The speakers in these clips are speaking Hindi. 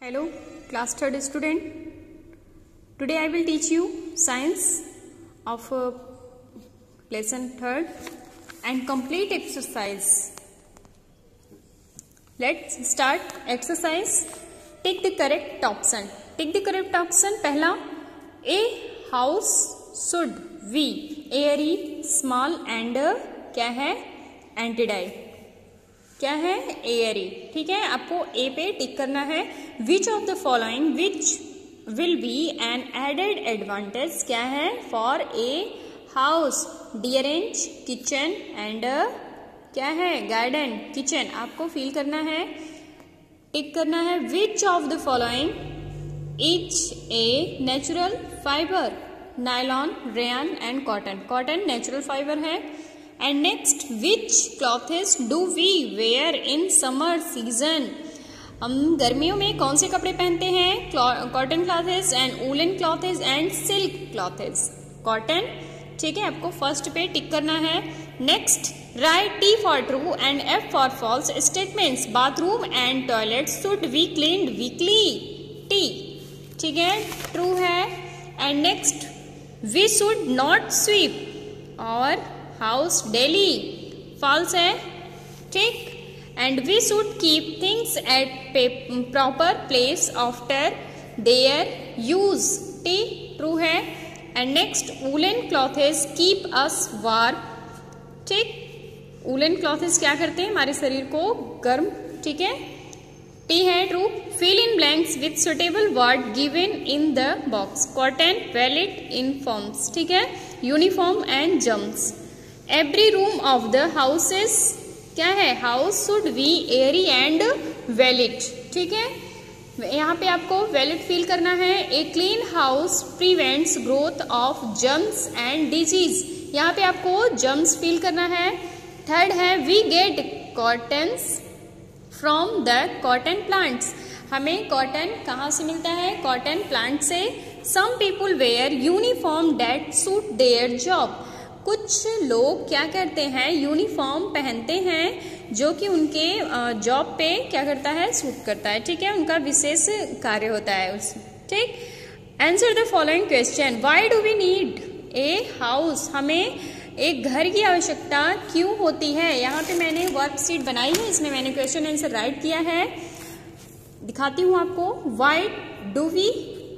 Hello, class third student. Today I will teach you science of lesson third and complete exercise. Let's start exercise. Take the correct option. Take the correct option. पहला, a house should be airy, small and क्या है एंटीडाई. क्या है एयरी. ठीक है, आपको ए पे टिक करना है. Which of the following which will be an added advantage क्या है for a house. Derange, kitchen and क्या है गार्डन. किचन आपको फील करना है, टिक करना है. Which of the following is a natural fibre. Nylon, rayon and cotton. Cotton natural fibre है. And next, which clothes do we wear in summer season? हम गर्मियों में कौन से कपड़े पहनते हैं? Cotton clothes and woollen clothes and silk clothes. Cotton. ठीक है, आपको फर्स्ट पे टिक करना है. Next, write T for true and F for false statements. Bathroom and toilet should be cleaned weekly. T. ठीक है, ट्रू है. And next, we should not sweep our house daily. False है. ठीक. And we should keep things at proper place after their use. T. True है. And next, woollen clothes keep us warm. ठीक. वूलन क्लॉथेस क्या करते हैं? हमारे शरीर को गर्म. ठीक है, टी है. True. Fill in blanks with suitable word given in the box. Cotton, valid, uniforms. ठीक है, uniform and germs. Every room of the houses क्या है? House should be airy and valid. ठीक है, यहाँ पे आपको वैलिड फील करना है. A clean house prevents growth of germs and disease. यहाँ पे आपको जर्म्स फील करना है. थर्ड है, we get cottons from the cotton plants. हमें कॉटन कहाँ से मिलता है? कॉटन प्लांट से. Some people wear uniform that suit their job. कुछ लोग क्या करते हैं? यूनिफॉर्म पहनते हैं जो कि उनके जॉब पे क्या करता है? सूट करता है. ठीक है, उनका विशेष कार्य होता है उस. ठीक. Answer the following question. Why do we need a house. हमें एक घर की आवश्यकता क्यों होती है? यहाँ पे मैंने वर्कशीट बनाई है, इसमें मैंने क्वेश्चन आंसर राइट किया है. दिखाती हूँ आपको. Why do we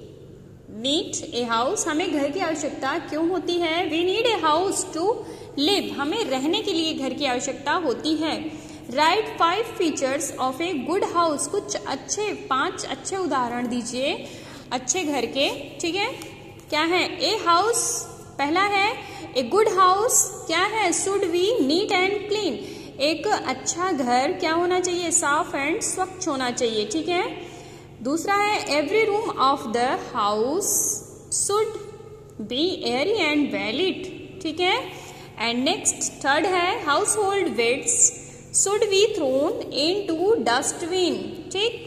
need a house. हमें घर की आवश्यकता क्यों होती है? We need a house to live. हमें रहने के लिए घर की आवश्यकता होती है. Write 5 features of a good house. कुछ अच्छे 5 अच्छे उदाहरण दीजिए अच्छे घर के. ठीक है, क्या है? ए हाउस पहला है. ए गुड हाउस क्या है? Should be neat and clean. एक अच्छा घर क्या होना चाहिए? साफ एंड स्वच्छ होना चाहिए. ठीक है. दूसरा है, every room of the house should be airy and valid. ठीक है. एंड नेक्स्ट थर्ड है, household waste should be thrown into dustbin. ठीक.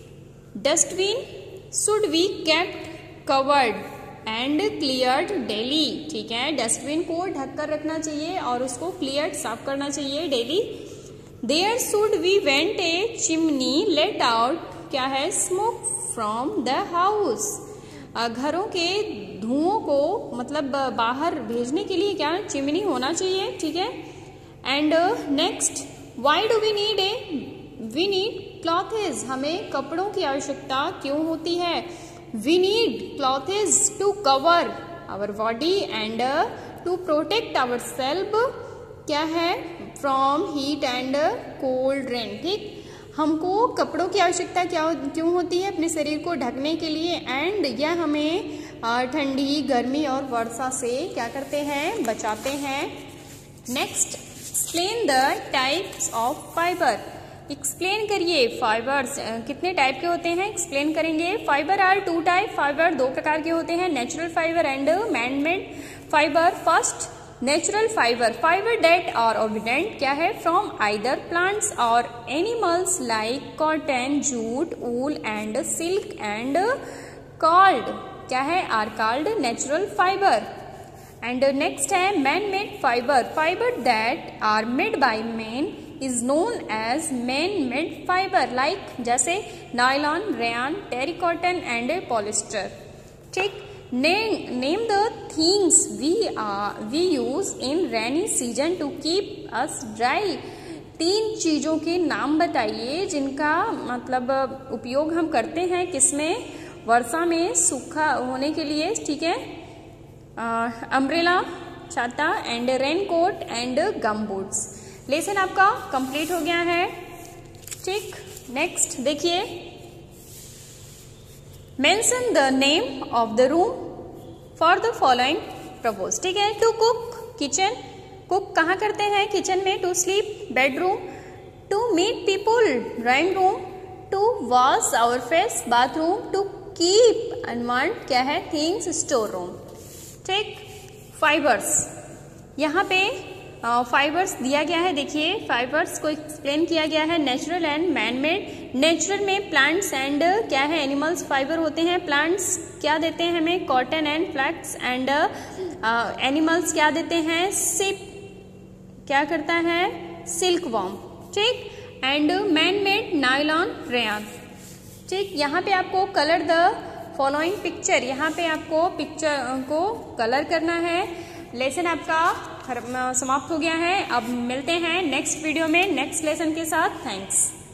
Dustbin should be kept covered and cleared daily. ठीक है, डस्टबिन को ढककर रखना चाहिए और उसको क्लियर्ड साफ करना चाहिए daily. There should be vent a chimney let out क्या है? Smoke from the house. घरों के धुओं को मतलब बाहर भेजने के लिए क्या चिमनी होना चाहिए. ठीक है. And next, why do we need we need clothes. हमें कपड़ों की आवश्यकता क्यों होती है? We need clothes to cover our body and to protect our self क्या है? From heat and cold rain. ठीक. हमको कपड़ों की आवश्यकता क्यों होती है? अपने शरीर को ढकने के लिए. एंड यह हमें ठंडी, गर्मी और वर्षा से क्या करते हैं? बचाते हैं. Next, explain the types of fibre. Explain करिए फाइबर्स कितने टाइप के होते हैं? एक्सप्लेन करेंगे. Fibre are 2 type. फाइबर 2 प्रकार के होते हैं, natural fibre and man made fibre. First, natural fibre. Fibre that are originate क्या है? From either plants or animals like cotton, jute, wool and silk and called क्या है? Are called natural fibre. And next है man made fibre. Fibre that are made by man is known as man made fibre like जैसे nylon, rayon, terry cotton and polyester. ठीक, name the things we use in rainy season to keep us dry. 3 चीजों के नाम बताइए जिनका मतलब उपयोग हम करते हैं किसमें, वर्षा में सूखा होने के लिए। ठीक है, अम्ब्रेला, छाता and rain coat and gum boots. Lesson आपका कंप्लीट हो गया है। ठीक, नेक्स्ट देखिए, mention the name of the room for the following purpose. ठीक है, टू कुक, किचन, कुक कहाँ करते हैं, किचन में। To sleep, bedroom. To meet people, drawing room. To wash our face, bathroom. To keep unwanted क्या है, थिंग्स, स्टोर रूम। ठीक, फाइबर्स, यहाँ पे फाइबर्स दिया गया है। देखिए, फाइबर्स को एक्सप्लेन किया गया है, natural and man made. Natural में प्लांट्स एंड क्या है, एनिमल्स फाइबर होते हैं। प्लांट्स क्या देते हैं हमें, cotton and flax and animals क्या देते हैं, सिप क्या करता है, सिल्क वॉर्म। ठीक, and man made nylon, rayon. ठीक, यहाँ पे आपको कलर द फॉलोइंग पिक्चर, यहाँ पे आपको पिक्चर को कलर करना है। लेसन आपका समाप्त हो गया है। अब मिलते हैं नेक्स्ट वीडियो में नेक्स्ट लेसन के साथ। थैंक्स।